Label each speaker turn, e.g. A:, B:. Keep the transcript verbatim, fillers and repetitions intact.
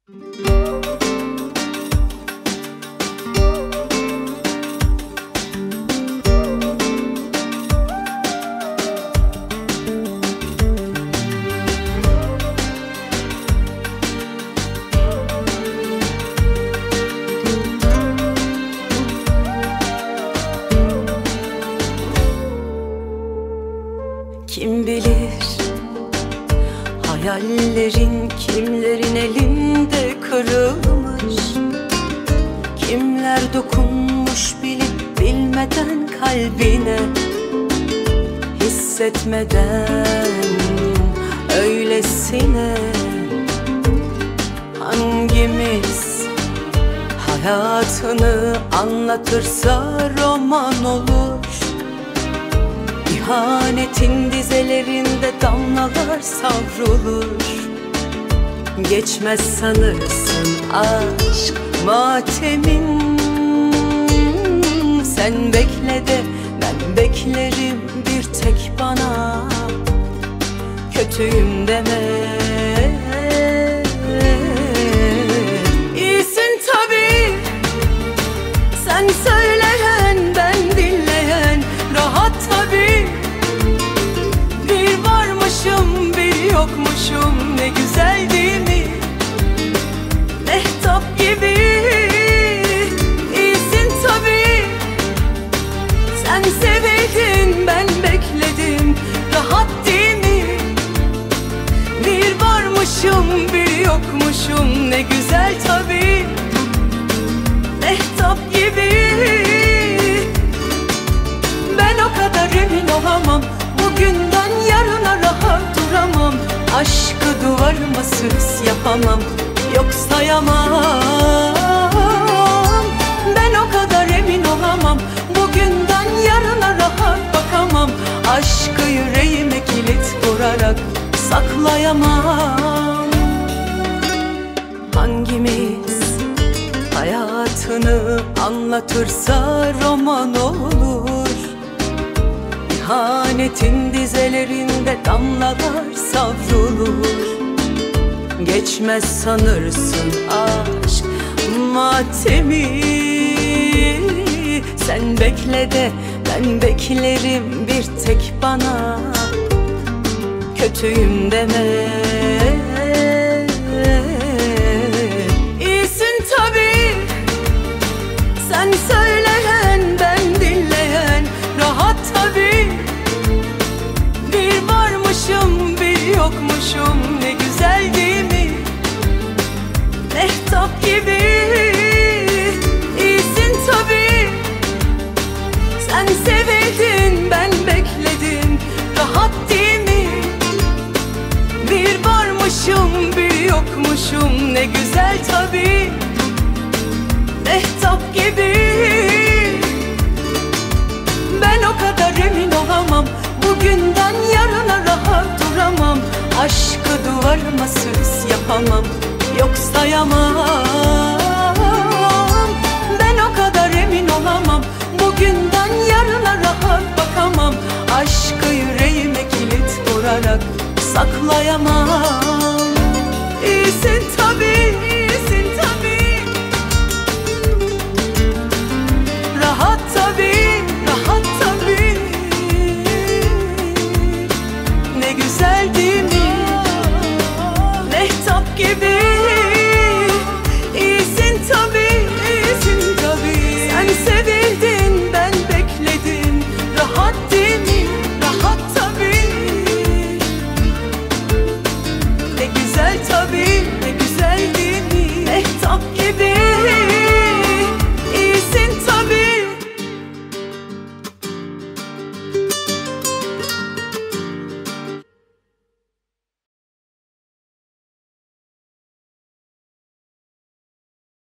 A: Kim bilir, hayallerin kimlerin elinde kırılmış, kimler dokunmuş bilip bilmeden kalbine, hissetmeden öylesine. Hangimiz hayatını anlatırsa roman olur, İhanetin dizelerinde damlalar savrulur. Geçmez sanırsın aşk matemin. Sen bekle de ben beklerim bir tek bana kötüyüm deme. İyisin tabii, sen söyleyen ben dinleyen, rahat tabii. Bir varmışım bir yokmuşum, ne güzel değil mi? Mehtap gibi. İyisin tabii, sen sevildin ben bekledim, rahat değil mi? Bir varmışım bir yokmuşum, ne güzel tabii. Mehtap gibi. Ben o kadar emin olamam, bugünden yarına rahat duramam. Aşkı duvarıma süs yapamam, yok sayamam. Ben o kadar emin olamam, bugünden yarına rahat bakamam. Aşkı yüreğime kilit vurarak saklayamam. Hangimiz hayatını anlatırsa roman olur, İhanetin dizelerinde damlalar savrulur. Geçmez sanırsın aşk matemi. Sen bekle de ben beklerim bir tek bana kötüyüm deme. İyisin tabii, sen söyleyen ben dinleyen, rahat tabii. Bir varmışım bir yokmuşum, ne güzel değil mi? Mehtap gibi. İyisin tabii, sen sevildin ben bekledim, rahat değil mi? Bir varmışım bir yokmuşum, ne güzel tabii. Mehtap gibi. Ben o kadar emin olamam, bugünden yarına rahat duramam. Aşkı duvarıma süs yapamam, yok sayamam. Ben o kadar emin olamam, bugünden yarına rahat bakamam. Aşkı yüreğime kilit vurarak saklayamam. İyisin tabii,